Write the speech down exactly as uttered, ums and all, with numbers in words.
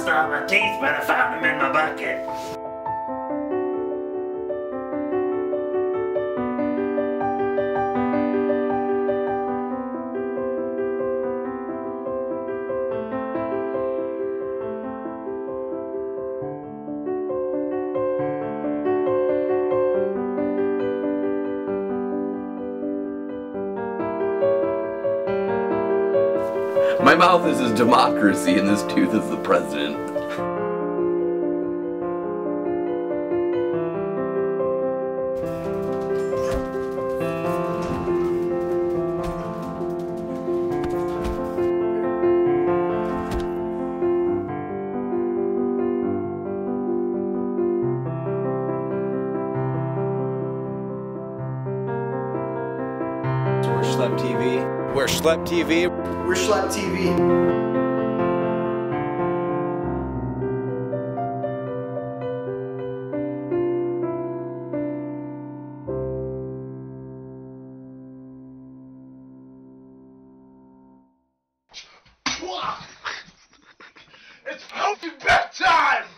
lost all my teeth, but I found them in my bucket. My mouth is his democracy and this tooth is the president. We're Schlep T V. We're Schlep T V. We're Schlep T V. It's healthy bedtime!